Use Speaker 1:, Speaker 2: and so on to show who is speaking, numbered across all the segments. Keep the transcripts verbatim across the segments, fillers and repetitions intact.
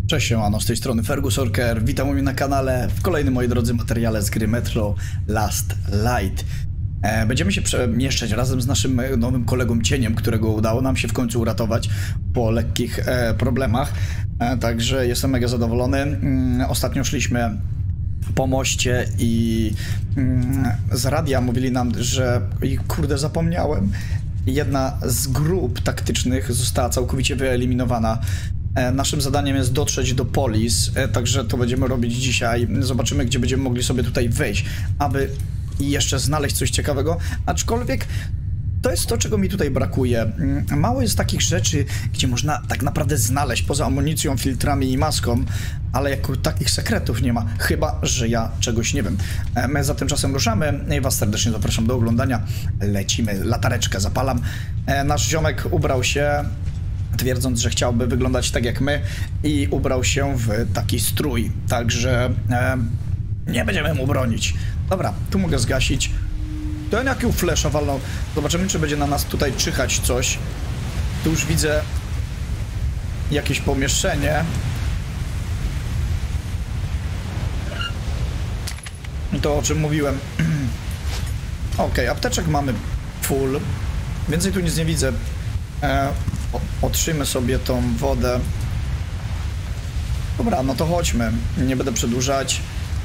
Speaker 1: Cześć, siemano, z tej strony Fergus Orker, witam mnie na kanale w kolejnym, moi drodzy, materiale z gry Metro Last Light. E, będziemy się przemieszczać razem z naszym nowym kolegą Cieniem, którego udało nam się w końcu uratować po lekkich e, problemach. E, także jestem mega zadowolony. Mm, ostatnio szliśmy po moście i mm, z radia mówili nam, że... I kurde, zapomniałem. Jedna z grup taktycznych została całkowicie wyeliminowana. Naszym zadaniem jest dotrzeć do Polis, także to będziemy robić dzisiaj. Zobaczymy, gdzie będziemy mogli sobie tutaj wejść, aby jeszcze znaleźć coś ciekawego, aczkolwiek to jest to, czego mi tutaj brakuje. Mało jest takich rzeczy, gdzie można tak naprawdę znaleźć, poza amunicją, filtrami i maską, ale jako takich sekretów nie ma, chyba że ja czegoś nie wiem. My za tym czasem ruszamy i was serdecznie zapraszam do oglądania. Lecimy, latareczkę zapalam. Nasz ziomek ubrał się, twierdząc, że chciałby wyglądać tak jak my, i ubrał się w taki strój, także e, nie będziemy mu bronić. Dobra, tu mogę zgasić. Ten jakiego flesza walnął. Zobaczymy, czy będzie na nas tutaj czyhać coś. Tu już widzę jakieś pomieszczenie. To, o czym mówiłem. Ok, apteczek mamy full. Więcej tu nic nie widzę. E, Otrzyjmy sobie tą wodę. Dobra, no to chodźmy. Nie będę przedłużać.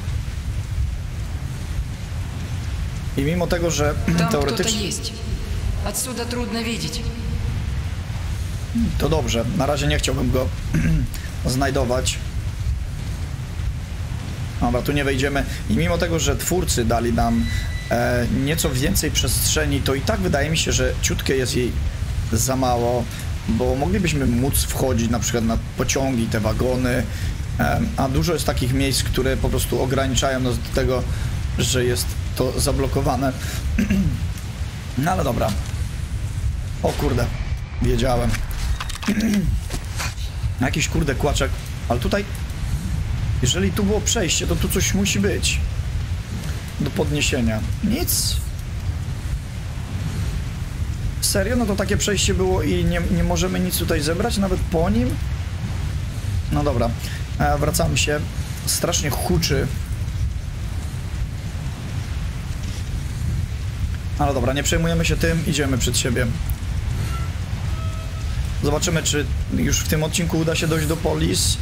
Speaker 1: I mimo tego, że teoretycznie...
Speaker 2: Отсюда трудно видеть.
Speaker 1: To dobrze. Na razie nie chciałbym go znajdować. Dobra, tu nie wejdziemy. I mimo tego, że twórcy dali nam e, nieco więcej przestrzeni, to i tak wydaje mi się, że ciutkie jest jej za mało, bo moglibyśmy móc wchodzić na przykład na pociągi, te wagony, a dużo jest takich miejsc, które po prostu ograniczają nas do tego, że jest to zablokowane. No ale dobra. O kurde, wiedziałem. Jakiś kurde kłaczek, ale tutaj, jeżeli tu było przejście, to tu coś musi być do podniesienia. Nic. Serio? No to takie przejście było i nie, nie możemy nic tutaj zebrać, nawet po nim? No dobra, e, wracamy się. Strasznie huczy. Ale dobra, nie przejmujemy się tym, idziemy przed siebie. Zobaczymy, czy już w tym odcinku uda się dojść do Polis.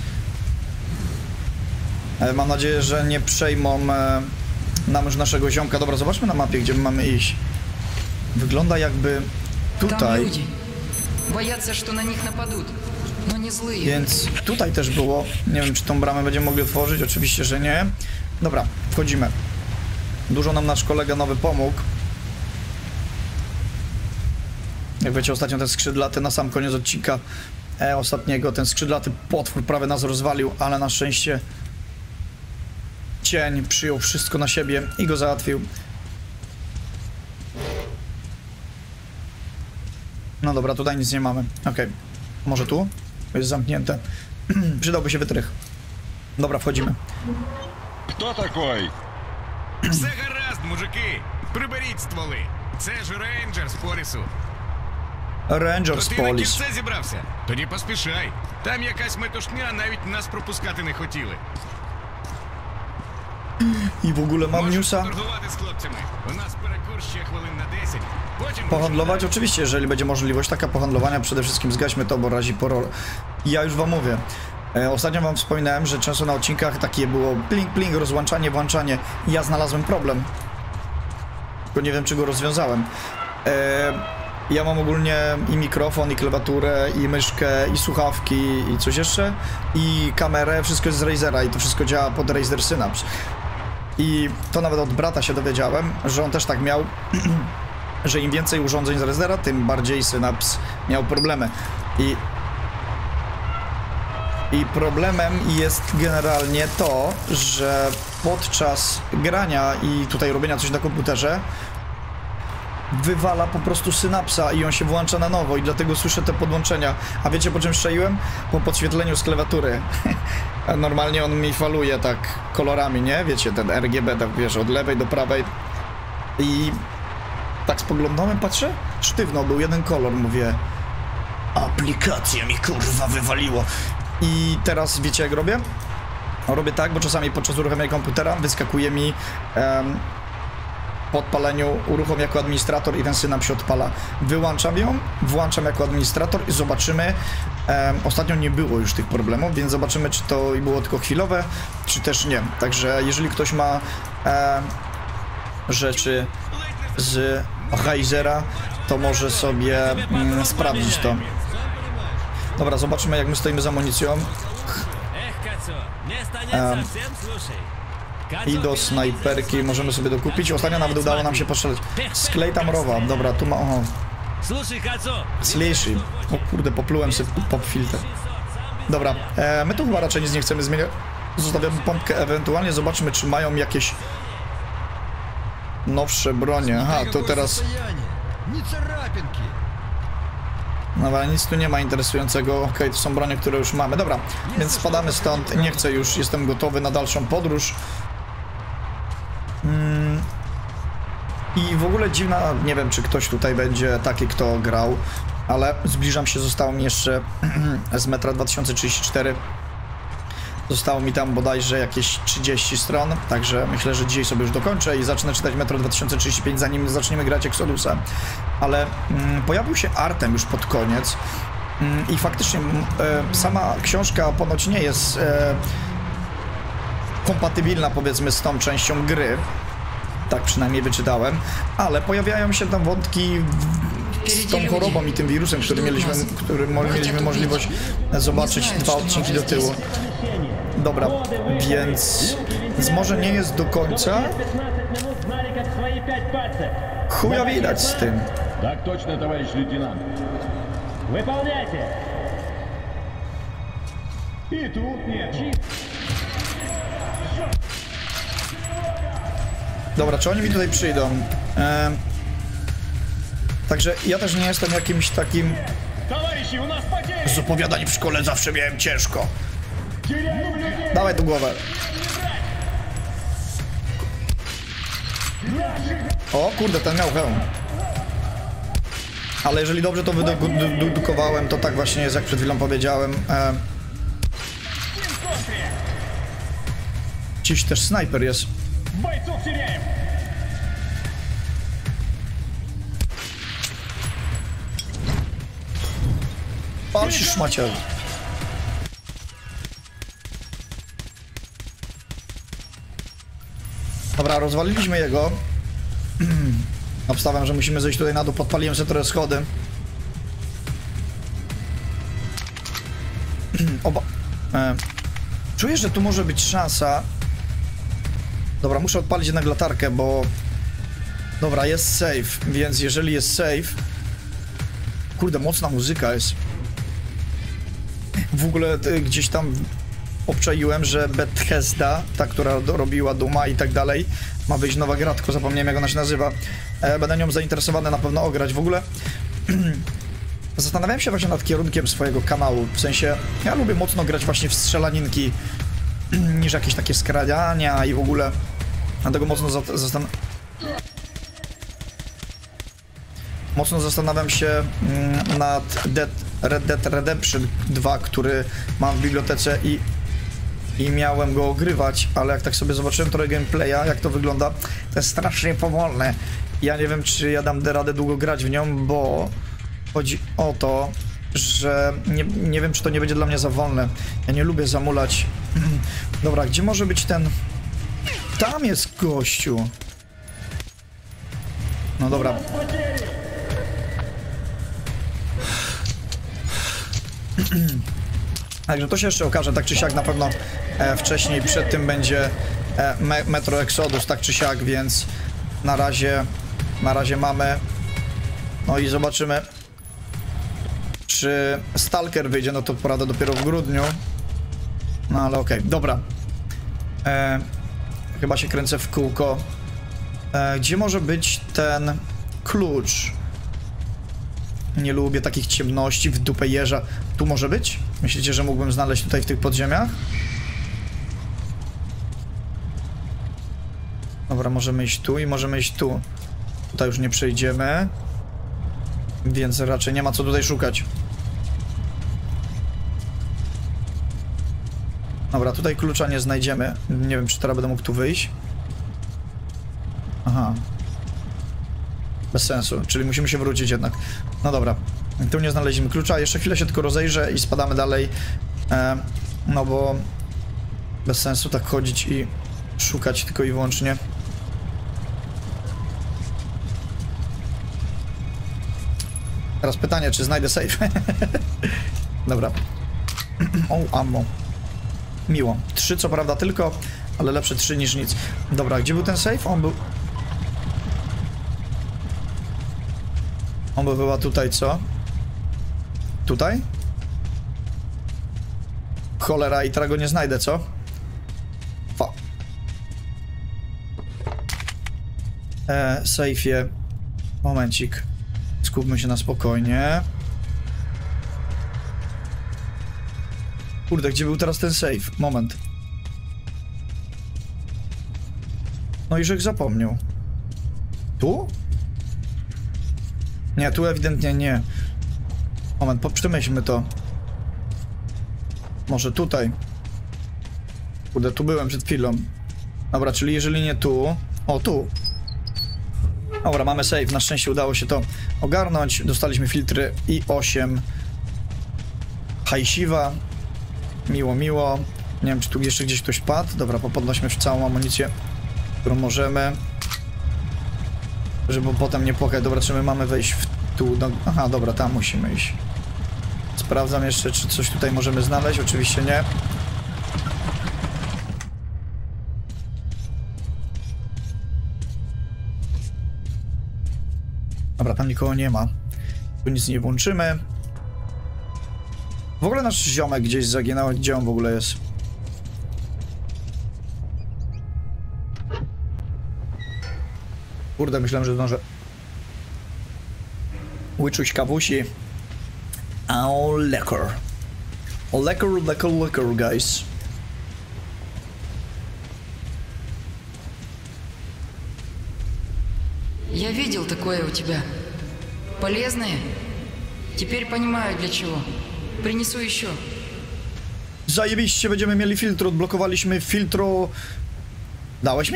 Speaker 1: E, mam nadzieję, że nie przejmą e, nam już naszego ziomka. Dobra, zobaczmy na mapie, gdzie my mamy iść. Wygląda jakby... Tutaj. Więc tutaj też było. Nie wiem, czy tą bramę będziemy mogli otworzyć. Oczywiście, że nie. Dobra, wchodzimy. Dużo nam nasz kolega nowy pomógł. Jak wiecie, ostatnio ten skrzydlaty na sam koniec odcinka e, ostatniego, ten skrzydlaty potwór prawie nas rozwalił, ale na szczęście Cień przyjął wszystko na siebie i go załatwił. No dobra, tutaj nic nie mamy. Okej. Okay. Może tu? Jest zamknięte. Przydałby się wytrych. Dobra, wchodzimy.
Speaker 3: Kto такой?
Speaker 4: Все гаразд, мужики. Приберіть стволи. Це ж рейнджер з Полісу.
Speaker 1: Рейнджер з
Speaker 4: Ти на
Speaker 1: Поліс.
Speaker 4: кільце зібрався? Тоді поспішай. Там якась метушня, навіть нас пропускати не хотіли.
Speaker 1: I w ogóle mam
Speaker 4: Можеш
Speaker 1: newsa.
Speaker 4: торгувати з хлопцями. У нас перекур ще хвилин на десять. Потім
Speaker 1: Pohandlować? Oczywiście, jeżeli będzie możliwość taka pohandlowania, przede wszystkim zgaśmy to, bo razi porol. I ja już wam mówię. E, ostatnio wam wspominałem, że często na odcinkach takie było pling pling, rozłączanie, włączanie. I ja znalazłem problem. Tylko nie wiem, czy go rozwiązałem. E, ja mam ogólnie i mikrofon, i klawiaturę, i myszkę, i słuchawki, i coś jeszcze. I kamerę, wszystko jest z Razera i to wszystko działa pod Razer Synapse. I to nawet od brata się dowiedziałem, że on też tak miał, że im więcej urządzeń z Razera, tym bardziej Synapse miał problemy. I, I problemem jest generalnie to, że podczas grania i tutaj robienia coś na komputerze wywala po prostu synapsa i on się włącza na nowo i dlatego słyszę te podłączenia. A wiecie, po czym strzeliłem? Po podświetleniu z klawiatury. Normalnie on mi faluje tak kolorami, nie? Wiecie, ten R G B, tak wiesz, od lewej do prawej. I tak spoglądałem, patrzę, sztywno był jeden kolor, mówię, aplikacja mi kurwa wywaliło. I teraz wiecie jak robię? Robię tak, bo czasami podczas uruchamiania komputera wyskakuje mi em, po odpaleniu uruchom jako administrator i ten synap się odpala. Wyłączam ją, włączam jako administrator i zobaczymy. Em, ostatnio nie było już tych problemów, więc zobaczymy, czy to było tylko chwilowe, czy też nie. Także jeżeli ktoś ma em, rzeczy z Razera, to może sobie mm, sprawdzić to. Dobra, zobaczymy jak my stoimy z amunicją. Um, I do snajperki możemy sobie dokupić. Ostatnio nawet udało nam się postrzelać. Sklej tam rowa. Dobra, tu ma... Oho. Słyszy. O kurde, poplułem sobie pop filtr. Dobra, e, my tu chyba raczej nic nie chcemy zmieniać. Zostawiamy pompkę, ewentualnie zobaczmy, czy mają jakieś nowsze bronie. Aha, to teraz... No ale nic tu nie ma interesującego. Okej, okay, to są bronie, które już mamy. Dobra, więc spadamy stąd. Nie chcę już, jestem gotowy na dalszą podróż. Mm. I w ogóle dziwna, nie wiem czy ktoś tutaj będzie taki, kto grał, ale zbliżam się, zostało mi jeszcze z metra dwa tysiące trzydzieści cztery. Zostało mi tam bodajże jakieś trzydzieści stron, także myślę, że dzisiaj sobie już dokończę i zacznę czytać Metro dwa tysiące trzydzieści pięć, zanim zaczniemy grać Exodusa. Ale mm, pojawił się Artem już pod koniec mm, i faktycznie e, sama książka ponoć nie jest e, kompatybilna, powiedzmy, z tą częścią gry. Tak przynajmniej wyczytałem, ale pojawiają się tam wątki z tą chorobą i tym wirusem, który mieliśmy, który mieliśmy możliwość zobaczyć dwa odcinki do tyłu. Dobra, więc, więc może nie jest do końca. Chuja widać z tym.
Speaker 3: Tak точно, товарищ лейтенант.
Speaker 5: Выполняйте!
Speaker 3: И тут нет.
Speaker 1: Dobra, czy oni mi tutaj przyjdą? Ehm, także ja też nie jestem jakimś takim... Z opowiadań w szkole zawsze miałem ciężko. Dawaj tu głowę. O kurde, ten miał hełm. Ale jeżeli dobrze to wydedukowałem, to tak właśnie jest, jak przed chwilą powiedziałem. Ehm, Dziś też snajper jest. Pal się szmaciel. Dobra, rozwaliliśmy jego. Obstawiam, że musimy zejść tutaj na dół. Podpaliłem sobie trochę schody. Oba. E. Czuję, że tu może być szansa. Dobra, muszę odpalić jednak latarkę, bo... Dobra, jest safe, więc jeżeli jest safe... Kurde, mocna muzyka jest. W ogóle y, gdzieś tam obczaiłem, że Bethesda, ta, która robiła Duma i tak dalej, ma wyjść nowa gra, tylko zapomniałem jak ona się nazywa. E, będę nią zainteresowany na pewno ograć. W ogóle zastanawiałem się właśnie nad kierunkiem swojego kanału, w sensie ja lubię mocno grać właśnie w strzelaninki niż jakieś takie skradania i w ogóle dlatego mocno zastan mocno zastanawiam się mm, nad Dead, Red Dead Redemption dwa, który mam w bibliotece i i miałem go ogrywać, ale jak tak sobie zobaczyłem trochę gameplaya, jak to wygląda, to jest strasznie powolne. Ja nie wiem, czy ja dam radę długo grać w nią, bo chodzi o to, że nie, nie wiem, czy to nie będzie dla mnie za wolne. Ja nie lubię zamulać. Dobra, gdzie może być ten... Tam jest gościu. No dobra. Także to się jeszcze okaże, tak czy siak na pewno e, wcześniej, przed tym będzie e, me, Metro Exodus, tak czy siak, więc na razie, na razie mamy. No i zobaczymy, czy Stalker wyjdzie, no to prawda dopiero w grudniu. No ale okej, okay. Dobra. E, chyba się kręcę w kółko. E, gdzie może być ten klucz? Nie lubię takich ciemności, w dupę jeża. Tu może być? Myślicie, że mógłbym znaleźć tutaj w tych podziemiach? Dobra, możemy iść tu i możemy iść tu. Tutaj już nie przejdziemy. Więc raczej nie ma co tutaj szukać. Dobra, tutaj klucza nie znajdziemy. Nie wiem, czy teraz będę mógł tu wyjść. Aha. Bez sensu, czyli musimy się wrócić jednak. No dobra, tu nie znaleźliśmy klucza. Jeszcze chwilę się tylko rozejrzę i spadamy dalej. E, no bo bez sensu tak chodzić i szukać tylko i wyłącznie. Teraz pytanie, czy znajdę safe? Dobra. O, ammo. Miło. Trzy co prawda tylko, ale lepsze trzy niż nic. Dobra, gdzie był ten safe? On był... On był chyba tutaj, co? Tutaj? Cholera, i teraz go nie znajdę, co? Fa. E, safe'ie. Momencik. Skupmy się na spokojnie. Kurde, gdzie był teraz ten safe? Moment. No i żech zapomniał. Tu? Nie, tu ewidentnie nie. Moment, przemyślmy to. Może tutaj. Kurde, tu byłem przed chwilą. Dobra, czyli jeżeli nie tu... O, tu. Dobra, mamy save. Na szczęście udało się to ogarnąć. Dostaliśmy filtry i osiem. Hajsiwa. Miło, miło. Nie wiem, czy tu jeszcze gdzieś ktoś padł. Dobra, popodnośmy całą amunicję, którą możemy. Żeby potem nie płakać. Dobra, czy my mamy wejść w tu? No, aha, dobra, tam musimy iść. Sprawdzam jeszcze, czy coś tutaj możemy znaleźć. Oczywiście nie. Dobra, tam nikogo nie ma. Tu nic nie włączymy. W ogóle nasz ziomek gdzieś zaginął. Gdzie on w ogóle jest? Kurde, myślałem, że zdążę wyczuć kawusi. Oh, lekker. Lekker, lekker, lekker, guys.
Speaker 2: Я видел такое у тебя. Полезное? Теперь понимаю, для чего. Принесу еще.
Speaker 1: Zajebiście, będziemy mieli filtr. Odblokowaliśmy filtru. Dałeś mi?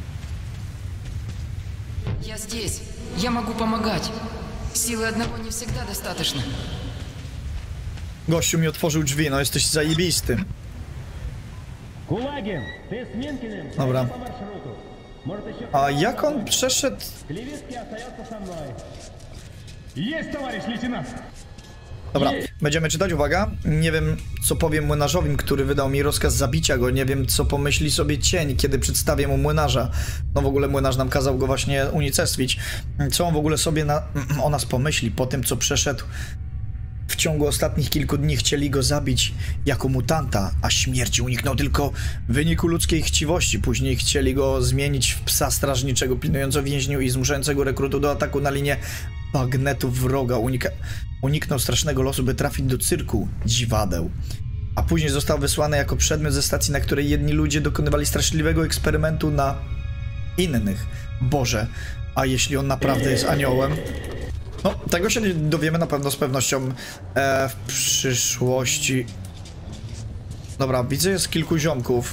Speaker 2: Я здесь. Я могу помогать. Силы одного не всегда достаточно.
Speaker 1: Gościu mi otworzył drzwi, no jesteś zajebisty.
Speaker 5: Кулагин, ты с Минкиным.
Speaker 1: Dobra.
Speaker 5: По маршруту. Может, еще...
Speaker 1: A jak on przeszedł?
Speaker 5: Клевицкий остается со мной.
Speaker 3: Есть, товарищ лейтенант!
Speaker 1: Dobra, będziemy czytać, uwaga. Nie wiem, co powiem młynarzowi, który wydał mi rozkaz zabicia go. Nie wiem, co pomyśli sobie cień, kiedy przedstawię mu młynarza. No w ogóle młynarz nam kazał go właśnie unicestwić. Co on w ogóle sobie na, o nas pomyśli po tym, co przeszedł? W ciągu ostatnich kilku dni chcieli go zabić jako mutanta, a śmierci uniknął tylko w wyniku ludzkiej chciwości. Później chcieli go zmienić w psa strażniczego pilnującego więźniów i zmuszającego rekrutu do ataku na linię bagnetów wroga. Unika uniknął strasznego losu, by trafić do cyrku dziwadeł. A później został wysłany jako przedmiot ze stacji, na której jedni ludzie dokonywali straszliwego eksperymentu na innych. Boże, a jeśli on naprawdę jest aniołem? No, tego się dowiemy na pewno z pewnością e, w przyszłości. Dobra, widzę, jest kilku ziomków.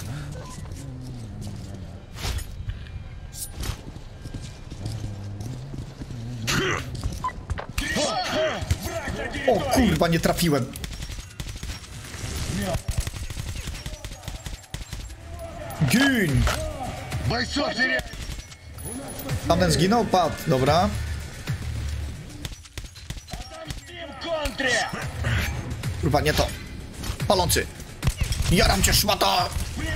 Speaker 1: O kurwa, nie trafiłem. Gin! Tamten zginął? Padł, dobra. Kurwa, nie to. Palący. Jaram cię, szmata!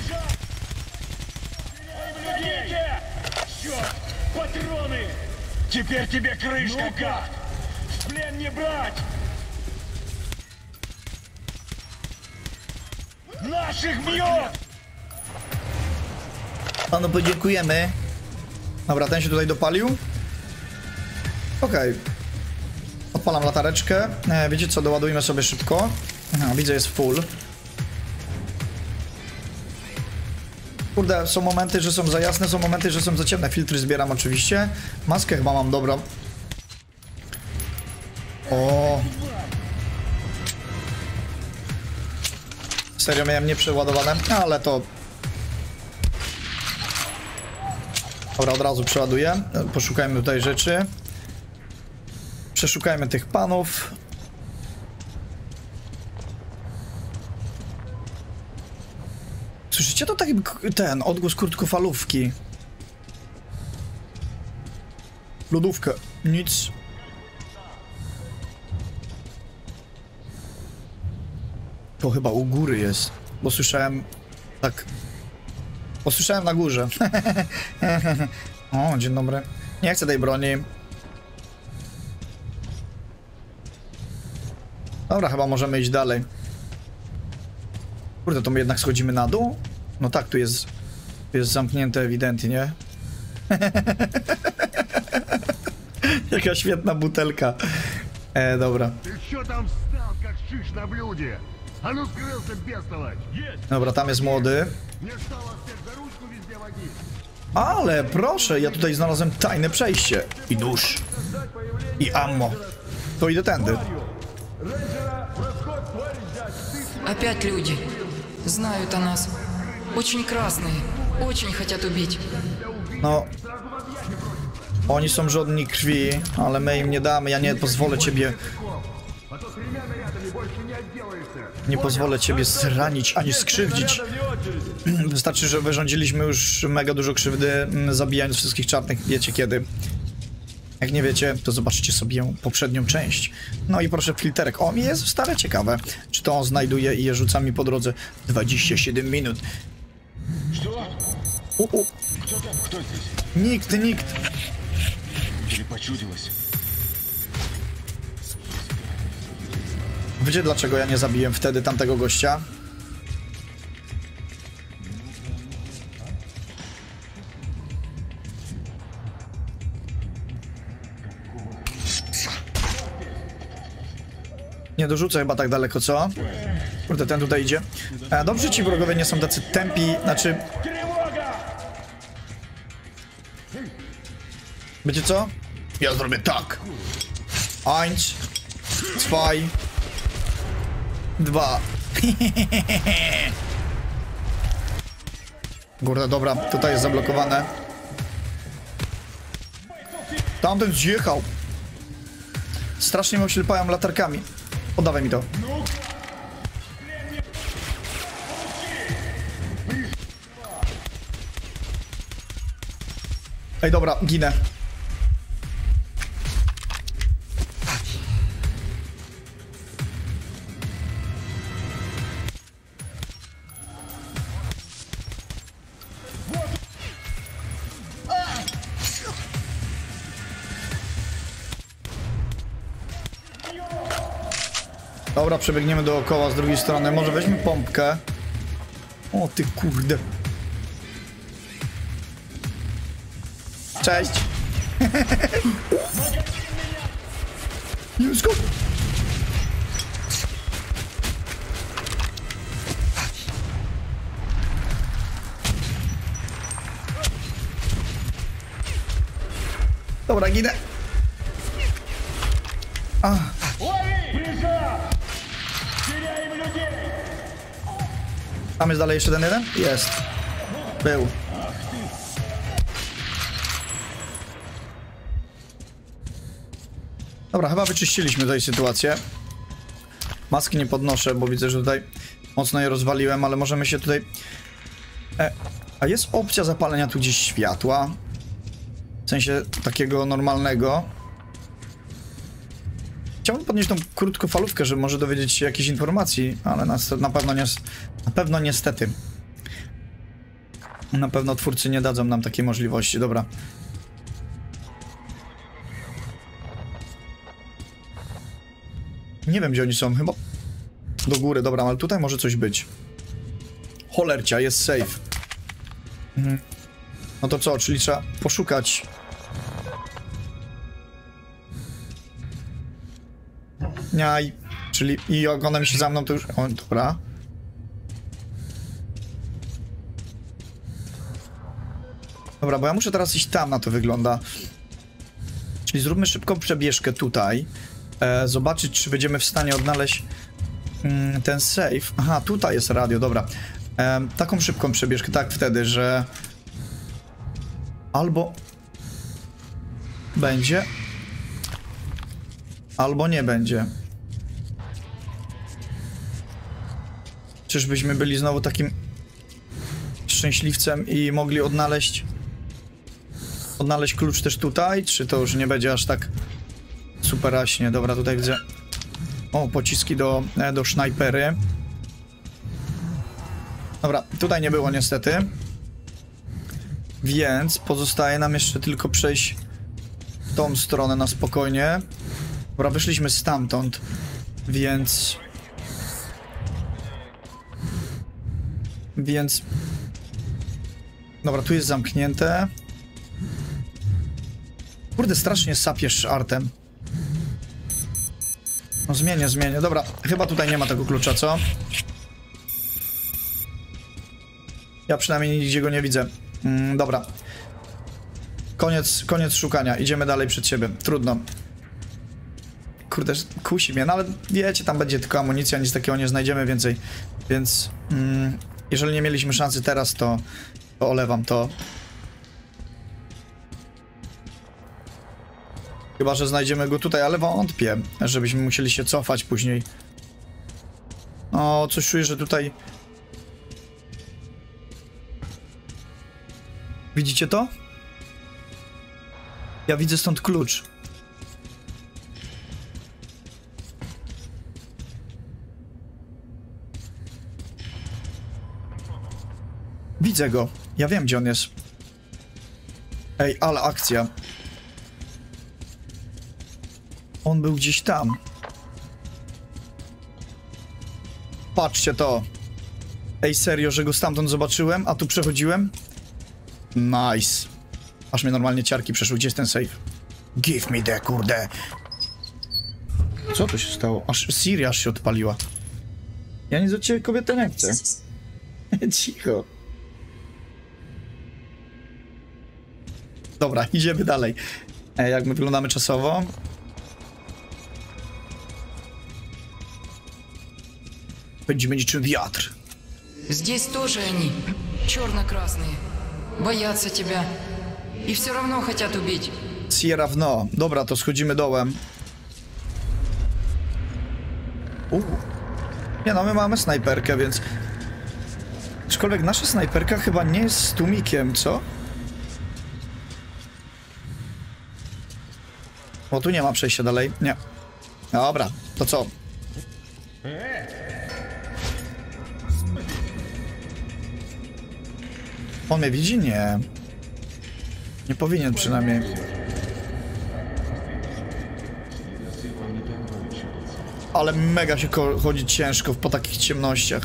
Speaker 3: Патроны! Теперь тебе крышка, гад! В плен не брать! Наших бьет!
Speaker 1: Panu podziękujemy. Dobra, ten się tutaj dopalił. Okej. Okay. Odpalam latareczkę. E, wiecie co, doładujmy sobie szybko. Aha, widzę, jest full. Kurde, są momenty, że są za jasne, są momenty, że są za ciemne. Filtry zbieram oczywiście. Maskę chyba mam dobrą. O. Serio miałem nieprzeładowane, ale to... Dobra, od razu przeładuję. Poszukajmy tutaj rzeczy. Przeszukajmy tych panów. Słyszycie to taki ten odgłos krótkofalówki? Lodówkę. Nic. To chyba u góry jest, bo słyszałem tak. Posłyszałem na górze. O, dzień dobry. Nie chcę tej broni. Dobra, chyba możemy iść dalej. Kurde, to my jednak schodzimy na dół? No tak, tu jest, tu jest zamknięte ewidentnie, nie? Jaka świetna butelka. E, dobra. Dobra, tam jest młody. Ale proszę, ja tutaj znalazłem tajne przejście. I nóż. I ammo. To idę tędy.
Speaker 2: Опять люди. Знают о нас. Очень красные. Очень хотят убить.
Speaker 1: No. Oni są żądni krwi, ale my im nie damy. Ja nie pozwolę ciebie... Nie pozwolę ciebie zranić, ani skrzywdzić. Wystarczy, że wyrządziliśmy już mega dużo krzywdy, zabijając wszystkich czarnych. Wiecie kiedy. Jak nie wiecie, to zobaczcie sobie poprzednią część. No i proszę, filterek. O, mi jest stare ciekawe. Czy to on znajduje i je rzuca mi po drodze dwadzieścia siedem minut. U, u. Nikt, nikt. Wiecie, dlaczego ja nie zabiłem wtedy tamtego gościa? Nie dorzucę chyba tak daleko, co? Kurde, ten tutaj idzie. E, dobrze, ci wrogowie nie są tacy tępi, znaczy... Wiecie co? Ja zrobię tak. Eins, zwei, dwa. Kurde, dobra, tutaj jest zablokowane. Tamten zjechał. Strasznie mnie oślepają latarkami. Oddawaj mi to. Ej, dobra, ginę. Dobra, przebiegniemy dookoła z drugiej strony. Może weźmy pompkę. O ty kurde. Cześć. Jusko. Dobra, ginę. A. Tam jest dalej jeszcze ten jeden? Jest. Był. Dobra, chyba wyczyściliśmy tutaj sytuację. Maski nie podnoszę, bo widzę, że tutaj mocno je rozwaliłem, ale możemy się tutaj... E, a jest opcja zapalenia tu gdzieś światła? W sensie takiego normalnego. Chciałbym podnieść tą krótkofalówkę, żeby może dowiedzieć się jakiejś informacji, ale na, na pewno nie, na pewno niestety. Na pewno twórcy nie dadzą nam takiej możliwości. Dobra. Nie wiem, gdzie oni są. Chyba do góry. Dobra, ale tutaj może coś być. Cholercia, jest safe. Mhm. No to co, czyli trzeba poszukać. Niaj, czyli i jak ona mi się za mną, to już... O, dobra. Dobra, bo ja muszę teraz iść tam, na to wygląda. Czyli zróbmy szybką przebieżkę tutaj. E, zobaczyć, czy będziemy w stanie odnaleźć mm, ten safe. Aha, tutaj jest radio, dobra. E, taką szybką przebieżkę, tak wtedy, że albo będzie, albo nie będzie. Czyżbyśmy byli znowu takim szczęśliwcem i mogli odnaleźć odnaleźć klucz też tutaj, czy to już nie będzie aż tak superaśnie? Dobra, tutaj widzę o, pociski do, do snajpery. Dobra, tutaj nie było niestety, więc pozostaje nam jeszcze tylko przejść w tą stronę na spokojnie. Dobra, wyszliśmy stamtąd, więc Więc... Dobra, tu jest zamknięte. Kurde, strasznie sapiesz artem. No zmienię, zmienię. Dobra, chyba tutaj nie ma tego klucza, co? Ja przynajmniej nigdzie go nie widzę. Mm, dobra. Koniec, koniec szukania. Idziemy dalej przed siebie. Trudno. Kurde, kusi mnie, no ale wiecie, tam będzie tylko amunicja, nic takiego nie znajdziemy więcej. Więc... Mm, jeżeli nie mieliśmy szansy teraz, to, to olewam to. Chyba że znajdziemy go tutaj, ale wątpię, żebyśmy musieli się cofać później. O, coś czuję, że tutaj... Widzicie to? Ja widzę stąd klucz. Widzę go. Ja wiem, gdzie on jest. Ej, ale akcja. On był gdzieś tam. Patrzcie to. Ej, serio, że go stamtąd zobaczyłem, a tu przechodziłem? Nice. Aż mnie normalnie ciarki przeszły. Gdzie jest ten safe? Give me the kurde. Co tu się stało? Aż Siri aż się odpaliła. Ja nic od ciebie, kobieta, nie chcę. Cicho. Dobra, idziemy dalej. E, jak my wyglądamy czasowo? Będziemy niczym wiatr.
Speaker 2: Здесь тоже они, черно-красные, боятся тебя и все равно хотят убить.
Speaker 1: Sierra w no. Dobra, to schodzimy dołem. U. Nie no, my mamy snajperkę, więc... Aczkolwiek nasza snajperka chyba nie jest z tłumikiem, co? Bo tu nie ma przejścia dalej. Nie. Dobra, to co? On mnie widzi? Nie. Nie powinien przynajmniej. Ale mega się chodzi ciężko po takich ciemnościach.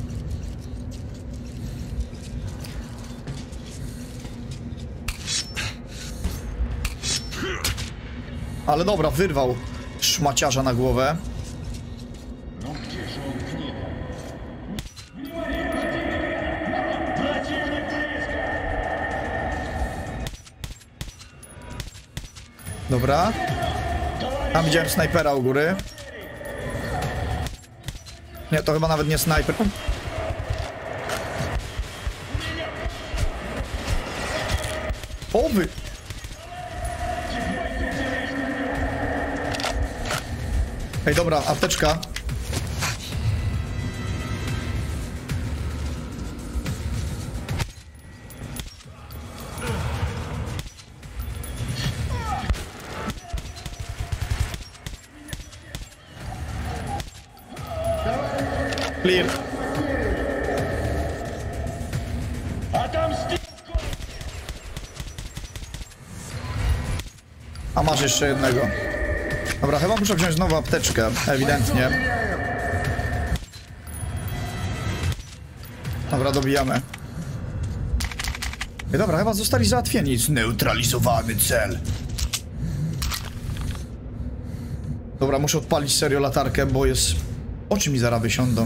Speaker 1: Ale dobra, wyrwał szmaciarza na głowę. Dobra. Tam widziałem snajpera u góry. Nie, to chyba nawet nie snajper. O wy! Ej, dobra, apteczka. Clear. A masz jeszcze jednego. Dobra, chyba muszę wziąć nową apteczkę, ewidentnie. Dobra, dobijamy. I dobra, chyba zostali załatwieni. Zneutralizowany cel. Dobra, muszę odpalić serio latarkę, bo jest... Oczy mi zaraz wysiądą.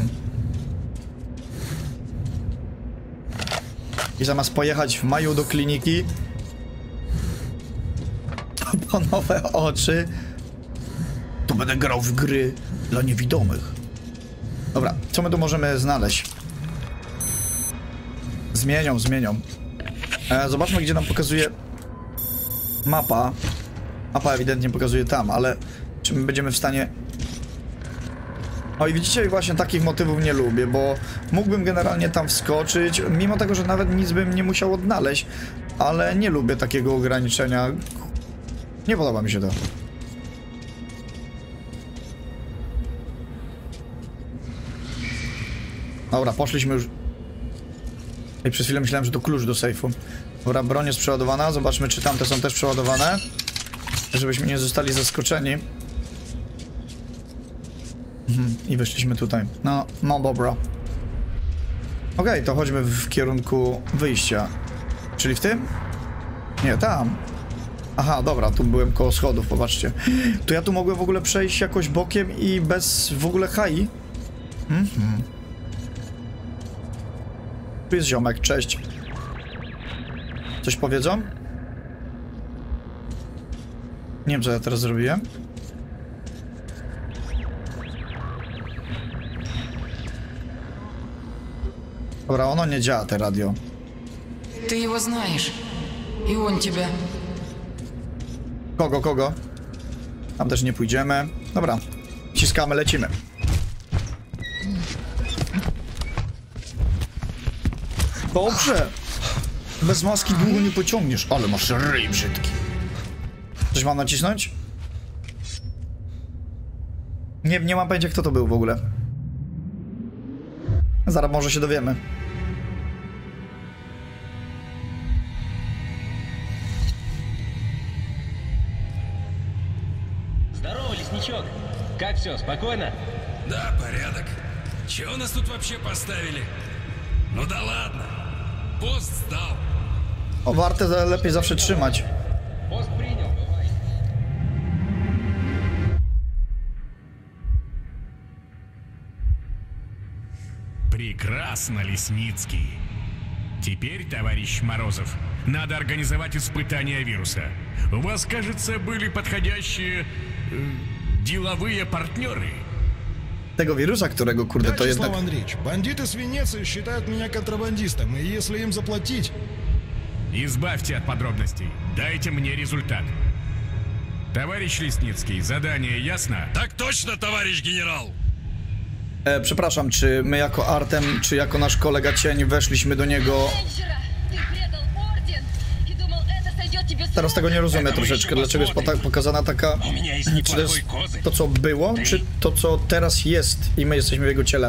Speaker 1: I zamiast pojechać w maju do kliniki, to po nowe oczy, to będę grał w gry dla niewidomych. Dobra, co my tu możemy znaleźć? Zmienią, zmienią. E, zobaczmy, gdzie nam pokazuje mapa. Mapa ewidentnie pokazuje tam, ale czy my będziemy w stanie... No i widzicie, właśnie takich motywów nie lubię, bo mógłbym generalnie tam wskoczyć, mimo tego, że nawet nic bym nie musiał odnaleźć, ale nie lubię takiego ograniczenia. Nie podoba mi się to. Dobra, poszliśmy już. I przez chwilę myślałem, że to klucz do sejfu. Dobra, broń jest przeładowana. Zobaczmy, czy tamte są też przeładowane. Żebyśmy nie zostali zaskoczeni. Mhm. I weszliśmy tutaj. No, no dobra. Okej, okay, to chodźmy w kierunku wyjścia. Czyli w tym? Nie, tam. Aha, dobra, tu byłem koło schodów, popatrzcie. To ja tu mogłem w ogóle przejść jakoś bokiem i bez w ogóle hai. Mhm. Tu jest ziomek, cześć. Coś powiedzą? Nie wiem, co ja teraz zrobiłem. Dobra, ono nie działa, te radio.
Speaker 2: Ты его знаешь. И он тебя.
Speaker 1: Kogo, kogo? Tam też nie pójdziemy. Dobra, ciskamy, lecimy. Dobrze. Bez maski długo nie pociągniesz, ale masz ryj brzydki. Coś mam nacisnąć? Nie, nie mam pojęcia, kto to był w ogóle. Zaraz może się dowiemy.
Speaker 5: Здорово, лесничок. Как все, спокойно?
Speaker 6: Да, порядок. Чего нас тут вообще поставили? Ну да ладно. Пост сдал.
Speaker 1: O, warte lepiej zawsze trzymać.
Speaker 5: Пост принял, бывай.
Speaker 4: Прекрасно, Лесницкий. Теперь, товарищ Морозов, надо организовать испытания вируса. У вас, кажется, были подходящие э, деловые партнеры.
Speaker 1: Tego wirusa, którego kurde
Speaker 7: Да,
Speaker 1: to
Speaker 7: Вячеслав
Speaker 1: jednak...
Speaker 7: Андреевич, бандиты с Венеции считают меня контрабандистом, и если им заплатить...
Speaker 4: Избавьте от подробностей. Дайте мне результат. Товарищ Лесницкий, задание ясно?
Speaker 6: Так точно, товарищ генерал.
Speaker 1: E, przepraszam, czy my jako Artem, czy jako nasz kolega Cień weszliśmy do niego... Teraz tego nie rozumiem troszeczkę, dlaczego jest pota- pokazana taka... Czy to jest to, co było, czy to, co teraz jest i my jesteśmy w jego ciele?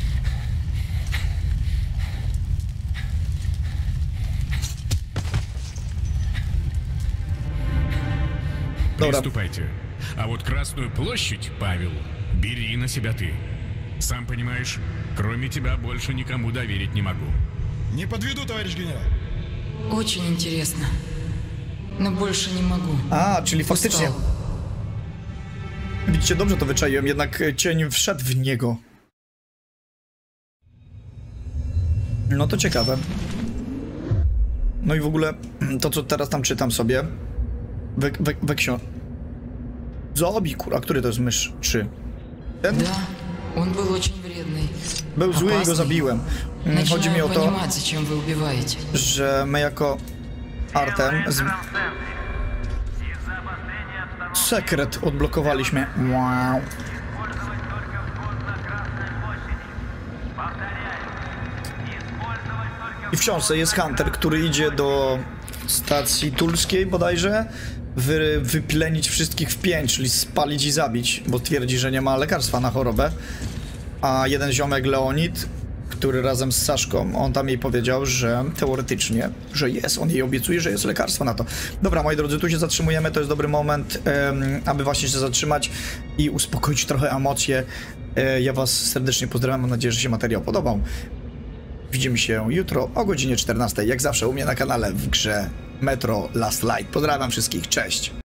Speaker 1: Dobra.
Speaker 4: Приступайте. А вот Красную площадь, Павел, бери на себя ты. Сам понимаешь, кроме тебя больше никому доверить не могу.
Speaker 7: Не подведу, товарищ генерал.
Speaker 2: Очень интересно. Но больше не могу.
Speaker 1: A, czyli faktycznie...
Speaker 2: Устал.
Speaker 1: Widzicie, dobrze to wyczaiłem, jednak Cień wszedł w niego. No to ciekawe. No i w ogóle to, co teraz tam czytam sobie. We, we, weksio. Zobi, kurwa, który to jest mysz? Trzy. Ten?
Speaker 2: Да, он был очень вредный.
Speaker 1: Był zły i go
Speaker 2: Опасный.
Speaker 1: zabiłem. Mm, Chodzi mi
Speaker 2: Начинаю
Speaker 1: o to,
Speaker 2: понимать, зачем вы убиваете.
Speaker 1: że my jako Artem z... sekret odblokowaliśmy. Wow. I w książce jest Hunter, który idzie do stacji tulskiej bodajże, wy, wyplenić wszystkich w pięć, czyli spalić i zabić, bo twierdzi, że nie ma lekarstwa na chorobę. A jeden ziomek Leonid, który razem z Saszką, on tam jej powiedział, że teoretycznie, że jest, on jej obiecuje, że jest lekarstwo na to. Dobra, moi drodzy, tu się zatrzymujemy, to jest dobry moment, um, aby właśnie się zatrzymać i uspokoić trochę emocje. E, ja was serdecznie pozdrawiam, mam nadzieję, że się materiał podobał. Widzimy się jutro o godzinie czternastej, jak zawsze u mnie na kanale w grze Metro Last Light. Pozdrawiam wszystkich, cześć!